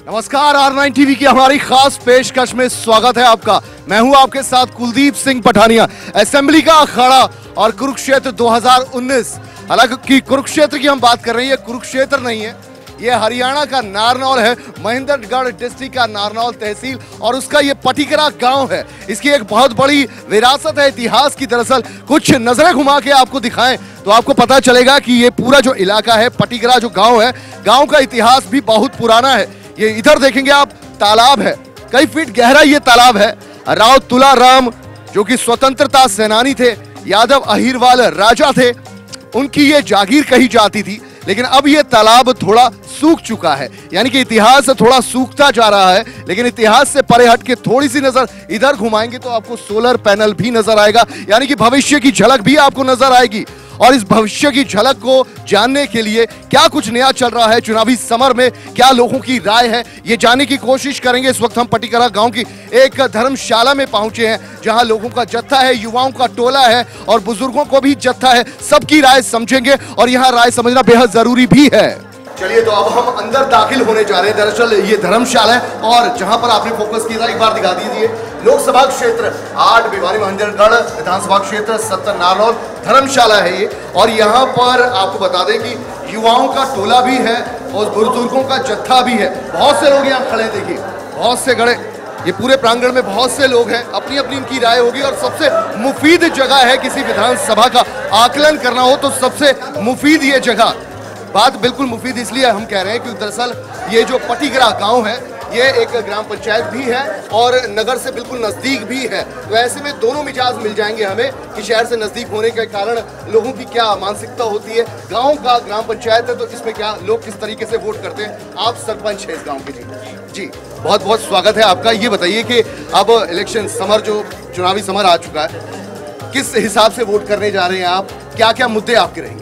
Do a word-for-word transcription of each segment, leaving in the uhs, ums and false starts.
नमस्कार, are nine TV की हमारी खास पेशकश में स्वागत है आपका। मैं हूं आपके साथ कुलदीप सिंह पठानिया। असेंबली का अखाड़ा और कुरुक्षेत्र दो हज़ार उन्नीस। हालांकि कुरुक्षेत्र की हम बात कर रहे हैं, ये कुरुक्षेत्र नहीं है, ये हरियाणा का नारनौल है, महेंद्रगढ़ डिस्ट्रिक्ट का नारनौल तहसील और उसका ये पटिकरा गांव है। इसकी एक बहुत बड़ी विरासत है इतिहास की। दरअसल कुछ नजरें घुमा के आपको दिखाएं तो आपको पता चलेगा कि ये पूरा जो इलाका है, पटिकरा जो गांव है, गांव का इतिहास भी बहुत पुराना है। ये इधर देखेंगे आप, तालाब है, कई फीट गहरा ये तालाब है। राव तुलाराम जो कि स्वतंत्रता सेनानी थे, यादव अहिरवाल राजा थे, उनकी ये जागीर कही जाती थी। लेकिन अब ये तालाब थोड़ा सूख चुका है, यानी कि इतिहास थोड़ा सूखता जा रहा है। लेकिन इतिहास से परे हट के थोड़ी सी नजर इधर घुमाएंगे तो आपको सोलर पैनल भी नजर आएगा, यानी कि भविष्य की झलक भी आपको नजर आएगी। और इस भविष्य की झलक को जानने के लिए क्या कुछ नया चल रहा है चुनावी समर में, क्या लोगों की राय है, ये जानने की कोशिश करेंगे। इस वक्त हम पटिकरा गांव की एक धर्मशाला में पहुंचे हैं, जहां लोगों का जत्था है, युवाओं का टोला है और बुजुर्गों को भी जत्था है। सबकी राय समझेंगे और यहाँ राय समझना बेहद जरूरी भी है। चलिए, तो अब हम अंदर दाखिल होने जा रहे हैं। दरअसल ये धर्मशाला है और जहां पर आपने फोकस किया था, एक बार दिखा दीजिए। लोकसभा क्षेत्र आठ, भिवानी महेंद्रगढ़ विधानसभा क्षेत्र सत्तर, नारनौल धर्मशाला है ये। और यहाँ पर आपको बता दें कि युवाओं का टोला भी है और बुजुर्गों का जत्था भी है। बहुत से लोग यहाँ खड़े, देखिए बहुत से खड़े, ये पूरे प्रांगण में बहुत से लोग हैं। अपनी अपनी इनकी राय होगी और सबसे मुफीद जगह है, किसी विधानसभा का आकलन करना हो तो सबसे मुफीद ये जगह। बात बिल्कुल मुफीद इसलिए हम कह रहे हैं क्योंकि दरअसल ये जो पटिकरा गांव है, ये एक ग्राम पंचायत भी है और नगर से बिल्कुल नजदीक भी है। तो ऐसे में दोनों मिजाज मिल जाएंगे हमें कि शहर से नजदीक होने के कारण लोगों की क्या मानसिकता होती है, गांव का ग्राम पंचायत है तो इसमें क्या लोग किस तरीके से वोट करते हैं। आप सरपंच है इस गांव के। जी जी, बहुत बहुत स्वागत है आपका। ये बताइए कि अब इलेक्शन समर, जो चुनावी समर आ चुका है, किस हिसाब से वोट करने जा रहे हैं आप, क्या क्या मुद्दे आपके रहेंगे?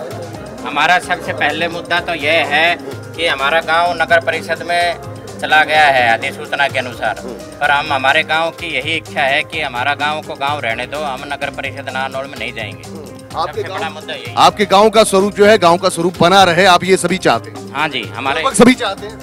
हमारा सबसे पहले मुद्दा तो यह है कि हमारा गांव नगर परिषद में चला गया है अधिसूचना के अनुसार, पर हम हमारे गांव की यही इच्छा है कि हमारा गांव को गांव रहने दो, हम नगर परिषद नारनौल में नहीं जाएंगे। आपके बड़ा मुद्दा यही, आपके गांव का स्वरूप जो है, गांव का स्वरूप बना रहे, आप ये सभी चाहते हैं? हाँ जी, हमारे सभी चाहते हैं।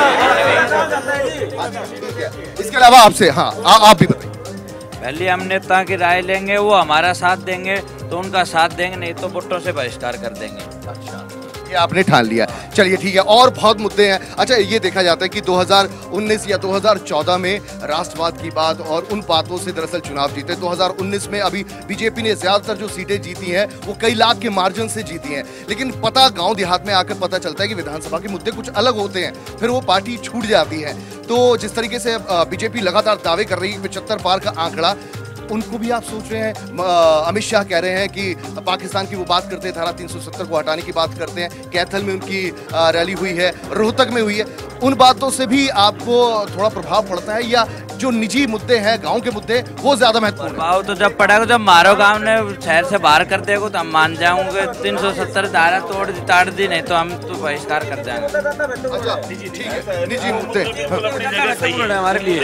इसके अलावा आपसे, हाँ आप भी बताइए। पहले हम नेता की राय लेंगे, वो हमारा साथ देंगे तो उनका साथ देंगे, नहीं तो वोटों से बहिष्कार कर देंगे। अच्छा, ये आपने ठान लिया। चलिए ठीक है, और बहुत मुद्दे हैं। अच्छा, ये देखा जाता है कि दो हज़ार उन्नीस या दो हज़ार चौदह में राष्ट्रवाद की बात और उन बातों से दरअसल चुनाव जीते। दो हज़ार उन्नीस में अभी बीजेपी ने ज्यादातर जो सीटें जीती हैं वो कई लाख के मार्जिन से जीती हैं। लेकिन पता गांव देहात में आकर पता चलता है कि विधानसभा के मुद्दे कुछ अलग होते हैं, फिर वो पार्टी छूट जाती है। तो जिस तरीके से बीजेपी लगातार दावे कर रही है पचहत्तर पार का आंकड़ा, उनको भी आप सोच रहे हैं? अमित शाह कह रहे हैं कि पाकिस्तान की वो बात करते हैं, धारा तीन सौ सत्तर को हटाने की बात करते हैं। कैथल में उनकी रैली हुई है, रोहतक में हुई है। उन बातों से भी आपको थोड़ा प्रभाव पड़ता है या जो निजी मुद्दे हैं, गांव के मुद्दे, वो ज्यादा महत्वपूर्ण? प्रभाव तो जब पड़ेगा, जब मारो गांव ने शहर से बाहर कर देगा तो हम मान जाऊंगे। तीन सौ सत्तर धारा तोड़ दी ताड़ दी, नहीं तो हम तो बहिष्कार कर देंगे। अच्छा ठीक है, निजी मुद्दे हमारे लिए,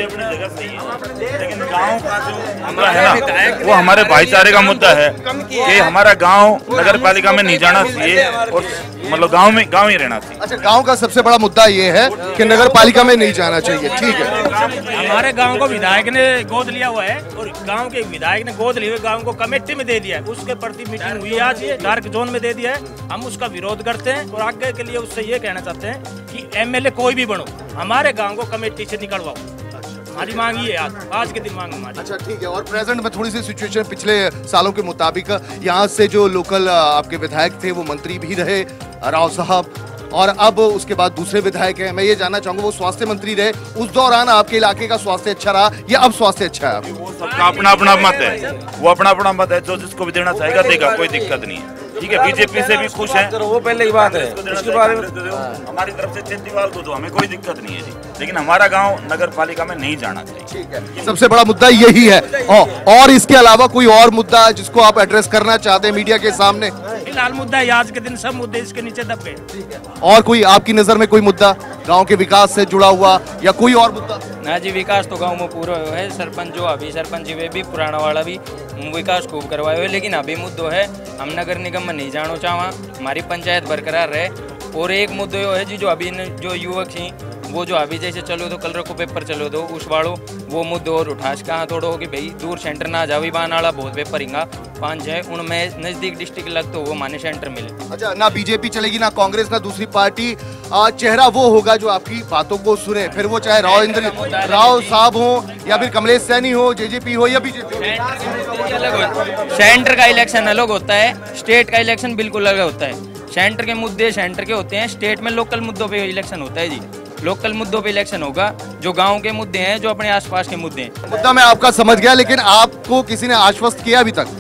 लेकिन गांव का जो मुद्दा है ना, वो हमारे भाईचारे का मुद्दा है कि हमारा गांव नगर पालिका में नहीं जाना चाहिए और मतलब गांव में गांव ही रहना चाहिए। अच्छा, गांव का सबसे बड़ा मुद्दा ये है कि नगर पालिका में नहीं जाना चाहिए। ठीक है, हमारे गांव को विधायक ने गोद लिया हुआ है और गांव के विधायक ने गोद लिए हुए गांव को कमेटी में दे दिया है। उसके प्रति मीटिंग हुई आज, ये डार्क जोन में दे दिया है। हम उसका विरोध करते हैं और आगे के लिए उससे ये कहना चाहते हैं कि एमएलए कोई भी बनो, हमारे गांव को कमेटी से निकलवाओ। हमारी मांग ये है, आज आज के दिन मांग हमारी। अच्छा ठीक है, और प्रेजेंट में थोड़ी सी सिचुएशन पिछले सालों के मुताबिक, यहाँ से जो लोकल आपके विधायक थे वो मंत्री भी रहे, राव साहब, और अब उसके बाद दूसरे विधायक हैं। मैं ये जानना चाहूंगा, वो स्वास्थ्य मंत्री रहे, उस दौरान आपके इलाके का स्वास्थ्य अच्छा रहा या अब स्वास्थ्य अच्छा है? वो सबका अपना अपना मत है, वो अपना अपना मत है, जो जिसको भी देना चाहेगा देगा, कोई दिक्कत नहीं है। ठीक है, बीजेपी से भी खुश है, वो पहले की बात है, उसके बारे में हमारी तरफ से चेतीवाल दो दो, हमें कोई दिक्कत नहीं है जी। लेकिन हमारा गांव नगर पालिका में नहीं जाना चाहिए। ठीक है, सबसे बड़ा मुद्दा यही है। और इसके अलावा कोई और मुद्दा जिसको आप एड्रेस करना चाहते हैं मीडिया के सामने? फिलहाल मुद्दा है, आज के दिन सब मुद्दे इसके नीचे दब गए। और कोई आपकी नजर में कोई मुद्दा गांव के विकास से जुड़ा हुआ या कोई और मुद्दा? ना जी, विकास तो गांव में पूरा है। सरपंच जो अभी सरपंच वे भी पुराना वाला भी विकास खूब करवाए हुए, लेकिन अभी मुद्दो है हम नगर निगम में नहीं जाना चाहवा, हमारी पंचायत बरकरार रहे। और एक मुद्दो है जी, जो अभी जो युवक थी वो जो अभी जैसे चलो तो कल रखो पेपर चलो दो उस वालों वो मुद्दे और उठास कहाँ थोड़ा हो कि भाई दूर सेंटर ना जाओ बान वाला बहुत पेपर हिंगा पाँच है उनमें नजदीक डिस्ट्रिक्ट लग तो वो माने सेंटर मिले। अच्छा, ना बीजेपी चलेगी ना कांग्रेस ना दूसरी पार्टी, आ, चेहरा वो होगा जो आपकी बातों को सुने, फिर वो चाहे राव इंद्र राव साहब हो या फिर कमलेश सैनी हो, जेजेपी हो या बीजेपी। सेंटर का इलेक्शन अलग होता है, स्टेट का इलेक्शन बिल्कुल अलग होता है। सेंटर के मुद्दे सेंटर के होते हैं, स्टेट में लोकल मुद्दों पे इलेक्शन होता है जी। लोकल मुद्दों पे इलेक्शन होगा, जो गांव के मुद्दे हैं, जो अपने आसपास के मुद्दे हैं। मुद्दा मैं आपका समझ गया, लेकिन आपको किसी ने आश्वस्त किया अभी तक?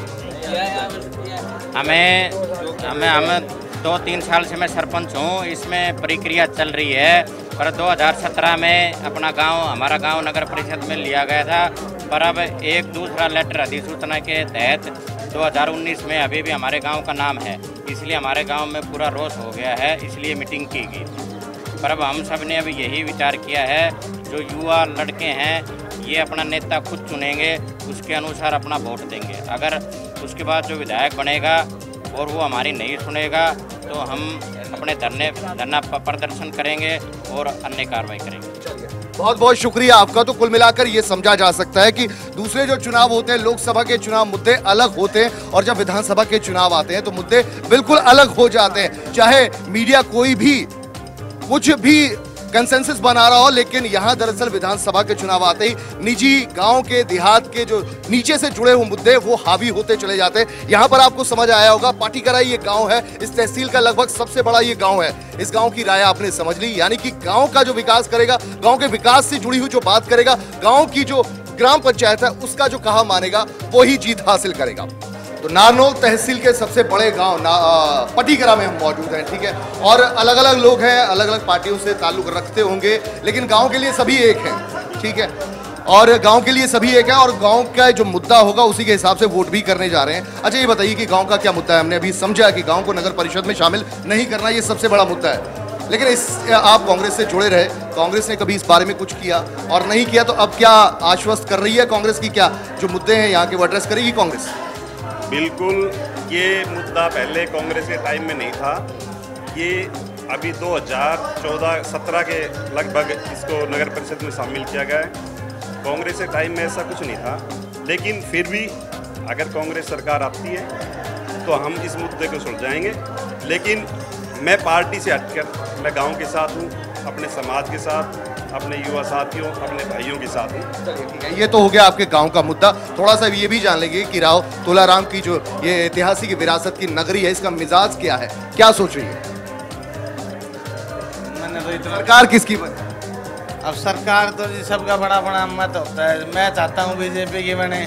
हमें हमें हमें दो तीन साल से मैं सरपंच हूँ, इसमें प्रक्रिया चल रही है, पर दो हज़ार सत्रह में अपना गांव हमारा गांव नगर परिषद में लिया गया था, पर अब एक दूसरा लेटर अधिसूचना के तहत दो हज़ार उन्नीस में अभी भी हमारे गांव का नाम है, इसलिए हमारे गांव में पूरा रोष हो गया है, इसलिए मीटिंग की गई। पर अब हम सब ने अभी यही विचार किया है, जो युवा लड़के हैं ये अपना नेता खुद चुनेंगे, उसके अनुसार अपना वोट देंगे। अगर उसके बाद जो विधायक बनेगा और वो हमारी नहीं सुनेगा तो हम अपने धरने धरना प्रदर्शन करेंगे और अन्य कार्रवाई करेंगे। बहुत बहुत शुक्रिया आपका। तो कुल मिलाकर ये समझा जा सकता है कि दूसरे जो चुनाव होते हैं, लोकसभा के चुनाव मुद्दे अलग होते हैं और जब विधानसभा के चुनाव आते हैं तो मुद्दे बिल्कुल अलग हो जाते हैं। चाहे मीडिया कोई भी कुछ भी कंसेंसस बना रहा हो, लेकिन यहाँ दरअसल विधानसभा के चुनाव आते ही निजी गांव के देहात के जो नीचे से जुड़े हुए मुद्दे वो हावी होते चले जाते हैं। यहाँ पर आपको समझ आया होगा, पाटीकरा ये गांव है, इस तहसील का लगभग सबसे बड़ा ये गांव है। इस गांव की राय आपने समझ ली, यानी कि गांव का जो विकास करेगा, गांव के विकास से जुड़ी हुई जो बात करेगा, गांव की जो ग्राम पंचायत है उसका जो कहा मानेगा वो ही जीत हासिल करेगा। तो नारनौल तहसील के सबसे बड़े गांव पाटीकरा में हम मौजूद हैं, ठीक है, और अलग अलग लोग हैं, अलग अलग पार्टियों से ताल्लुक रखते होंगे, लेकिन गांव के लिए सभी एक हैं, ठीक है, और गांव के लिए सभी एक है और गांव का जो मुद्दा होगा उसी के हिसाब से वोट भी करने जा रहे हैं। अच्छा, ये बताइए कि गांव का क्या मुद्दा है? हमने अभी समझा कि गांव को नगर परिषद में शामिल नहीं करना, ये सबसे बड़ा मुद्दा है, लेकिन इस आप कांग्रेस से जुड़े रहे, कांग्रेस ने कभी इस बारे में कुछ किया और नहीं किया, तो अब क्या आश्वस्त कर रही है कांग्रेस की? क्या जो मुद्दे हैं यहाँ के वो एड्रेस करेगी कांग्रेस? बिल्कुल, ये मुद्दा पहले कांग्रेस के टाइम में नहीं था, ये अभी दो हज़ार चौदह सत्रह के लगभग इसको नगर परिषद में शामिल किया गया है। कांग्रेस के टाइम में ऐसा कुछ नहीं था, लेकिन फिर भी अगर कांग्रेस सरकार आती है तो हम इस मुद्दे को सुलझाएंगे। लेकिन मैं पार्टी से हटकर मैं गांव के साथ हूँ, अपने समाज के साथ, अपने युवा साथियों, अपने भाइयों के साथ हूँ। ये तो हो गया आपके गांव का मुद्दा। थोड़ा सा ये भी जान लेंगे कि राव तुलाराम की जो ये ऐतिहासिक विरासत की नगरी है, इसका मिजाज क्या है, क्या सोच रही है सरकार? किसकी बने? अब सरकार तो जी सबका बड़ा बड़ा मत होता है, मैं चाहता हूँ बीजेपी की बने।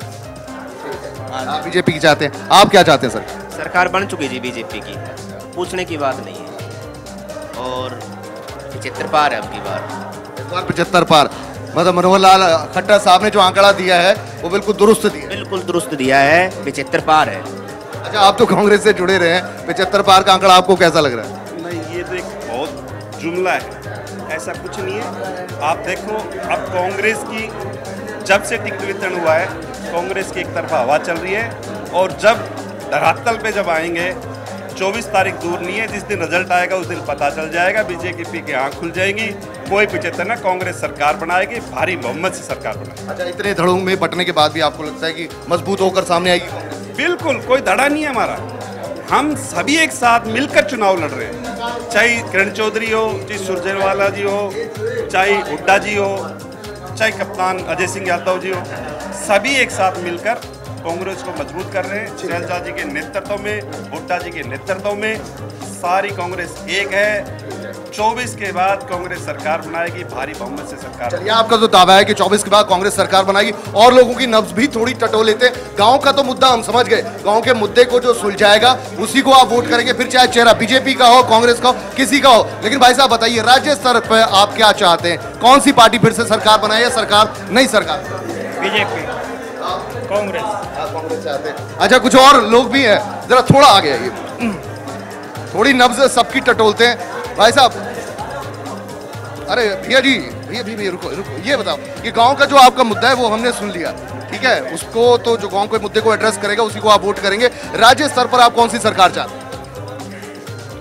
आप बीजेपी की चाहते हैं, आप क्या चाहते हैं सर? सरकार बन चुकी जी बीजेपी की, पूछने की बात नहीं है, और पचहत्तर पार है अब की बार। इस बार पचहत्तर पार, मतलब मनोहर लाल खट्टर साहब ने जो आंकड़ा दिया है वो बिल्कुल दुरुस्त दिया, बिल्कुल दुरुस्त दिया है, पचहत्तर पार है। अच्छा, आप तो कांग्रेस से जुड़े रहे हैं, पचहत्तर पार का आंकड़ा आपको कैसा लग रहा है? नहीं, ये तो एक बहुत जुमला है, ऐसा कुछ नहीं है। आप देखो, अब कांग्रेस की जब से टिकट वितरण हुआ है, कांग्रेस की एक तरफा हवा चल रही है, और जब धरातल पे जब आएंगे, चौबीस तारीख दूर नहीं है, जिस दिन रिजल्ट आएगा उस दिन पता चल जाएगा, बीजेपी की आंख खुल जाएगी, कोई पचहत्तर ना कांग्रेस सरकार बनाएगी, भारी बहुमत से सरकार बनाएगी। अच्छा, इतने धड़ों में बटने के बाद भी आपको लगता है कि मजबूत होकर सामने आएगी कांग्रेस? बिल्कुल, कोई धड़ा नहीं है हमारा, हम सभी एक साथ मिलकर चुनाव लड़ रहे हैं, चाहे किरण चौधरी हो, चाहे सुरजेवाला जी हो, चाहे हुड्डा जी हो, चाहे कप्तान अजय सिंह यादव जी हो, सभी एक साथ मिलकर कांग्रेस को मजबूत कर रहे हैं। शैलजा जी के नेतृत्व में, हुड्डा जी के नेतृत्व में सारी कांग्रेस एक है। चौबीस के बाद कांग्रेस सरकार बनाएगी, भारी बहुमत से सरकार। चलिए, आपका तो दावा है कि चौबीस के बाद कांग्रेस सरकार बनाएगी, और लोगों की नब्ज भी थोड़ी टटो लेते हैं। गांव का तो मुद्दा हम समझ गए, गांव के मुद्दे को जो सुलझाएगा उसी को आप वोट करेंगे, फिर चाहे चेहरा बीजेपी का हो, कांग्रेस का हो, किसी का हो। लेकिन भाई साहब बताइए, राज्य स्तर पर आप क्या चाहते हैं? कौन सी पार्टी फिर से सरकार बनाए या सरकार नहीं सरकार? बीजेपी, कांग्रेस। कांग्रेस चाहते हैं। अच्छा, कुछ और लोग भी हैं, जरा थोड़ा आगे आइए, थोड़ी नब्ज सबकी टटोलते हैं भाई साहब। अरे भैया जी, भैया भैया रुको रुको, ये बताओ कि गांव का जो आपका मुद्दा है वो हमने सुन लिया, ठीक है, उसको तो जो गांव के मुद्दे को एड्रेस करेगा उसी को आप वोट करेंगे। राज्य स्तर पर आप कौन सी सरकार चाहते हैं?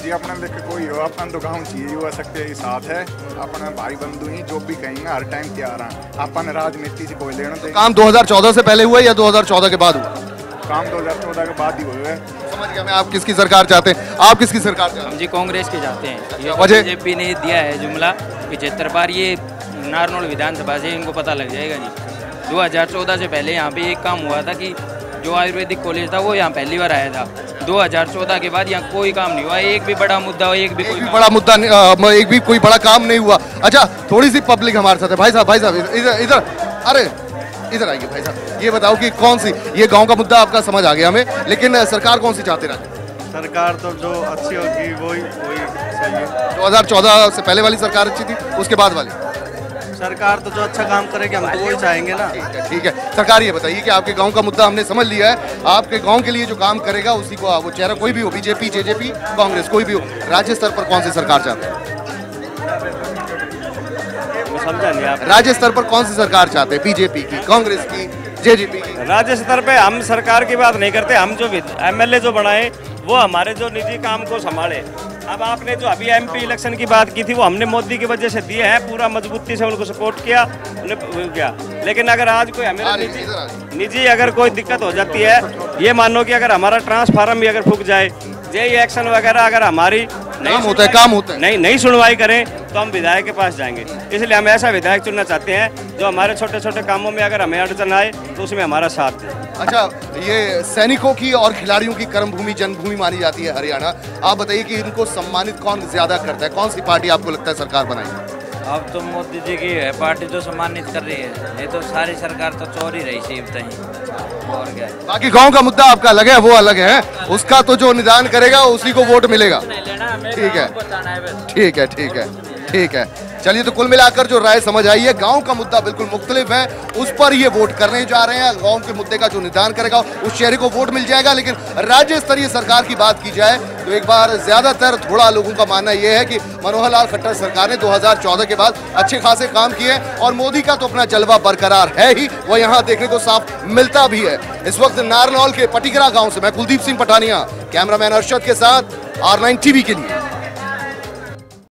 जी अपना देख कोई हो अपन तो गाँव चाहिए युवा शक्ति के साथ है, अपना भाई बंधु ही जो भी कहेंगे हर टाइम तैयार हैं। अपन राजनीति से कोई लेना देना। काम दो हज़ार चौदह से पहले हुआ या दो हज़ार चौदह के बाद हुआ? काम दो हज़ार चौदह के बाद ही हुए। समझ गया मैं। आप किसकी सरकार चाहते हैं? आप किसकी सरकार चाहते हैं? हम जी कांग्रेस के चाहते हैं। ये वजह? बीजेपी ने दिया है जुमला पिछहत्तर बार, ये नारनौल विधानसभा से इनको पता लग जाएगा जी। दो हज़ार चौदह से पहले यहाँ पे एक काम हुआ था कि जो आयुर्वेदिक कॉलेज था वो यहाँ पहली बार आया था। दो हज़ार चौदह के बाद यहाँ कोई काम नहीं हुआ, एक भी बड़ा मुद्दा, एक भी कोई बड़ा मुद्दा, एक भी कोई बड़ा काम नहीं हुआ। अच्छा, थोड़ी सी पब्लिक हमारे साथ है। भाई साहब, भाई साहब इधर इधर, अरे इधर आइए भाई साहब। ये बताओ कि कौन सी, ये गांव का मुद्दा आपका समझ आ गया हमें, लेकिन सरकार कौन सी चाहते रहे? सरकार तो जो अच्छी होगी वही वही सही है। दो हज़ार चौदह से पहले वाली सरकार अच्छी थी, उसके बाद वाली सरकार तो जो अच्छा काम करेगी हम तो वही चाहेंगे ना। ठीक है, ठीक है। सरकार ये बताइए कि आपके गांव का मुद्दा हमने समझ लिया है, आपके गांव के लिए जो काम करेगा उसी को, वो चेहरा कोई भी हो, बीजेपी, जेजेपी, कांग्रेस, कोई भी हो, राज्य स्तर पर कौन सी सरकार चाहते हैं? समझा नहीं आप। राज्य स्तर पर कौन सी सरकार चाहते हैं? बीजेपी की, कांग्रेस की, जेजेपी की? राज्य स्तर पे हम सरकार की बात नहीं करते, हम जो एमएलए जो बनाए वो हमारे जो निजी काम को संभाले। अब आपने जो अभी एमपी इलेक्शन की बात की थी वो हमने मोदी की वजह से दिए हैं, पूरा मजबूती से उनको सपोर्ट किया, उन्हें किया। लेकिन अगर आज कोई हमें निजी निजी अगर कोई दिक्कत हो जाती है, ये मानो कि अगर हमारा ट्रांसफार्मर भी अगर फूक जाए, जेई एक्शन वगैरह अगर हमारी काम होता है, काम होता है, नहीं नहीं सुनवाई करें तो हम विधायक के पास जाएंगे। इसलिए हम ऐसा विधायक चुनना चाहते हैं जो हमारे छोटे छोटे कामों में अगर हमें अड़चन आए तो उसमें हमारा साथ दे। अच्छा, ये सैनिकों की और खिलाड़ियों की कर्मभूमि, जन्मभूमि मानी जाती है हरियाणा। आप बताइए कि इनको सम्मानित कौन ज्यादा करता है? कौन सी पार्टी आपको लगता है सरकार बनाएगी? अब तो मोदी जी की है पार्टी जो सम्मानित कर रही है, नहीं तो सारी सरकार तो चोर ही रही सी और क्या। बाकी गांव का मुद्दा आपका अलग है, वो अलग है, उसका तो जो निदान करेगा उसी को वोट मिलेगा। ठीक है, ठीक है, ठीक है, ठीक है। चलिए, तो कुल मिलाकर जो राय समझ आई है, गांव का मुद्दा बिल्कुल मुख्तलिफ है, उस पर ये वोट करने जा रहे हैं। गांव के मुद्दे का जो निदान करेगा उस शहरी को वोट मिल जाएगा। लेकिन राज्य स्तरीय सरकार की बात की जाए तो एक बार ज्यादातर थोड़ा लोगों का मानना यह है कि मनोहर लाल खट्टर सरकार ने दो हज़ार चौदह के बाद अच्छे खासे काम किए और मोदी का तो अपना जलवा बरकरार है ही, वो यहाँ देखने को साफ मिलता भी है। इस वक्त नारनौल के पटिकरा गाँव से मैं कुलदीप सिंह पठानिया, कैमरामैन अर्शद के साथ, आर नाइन टीवी के लिए।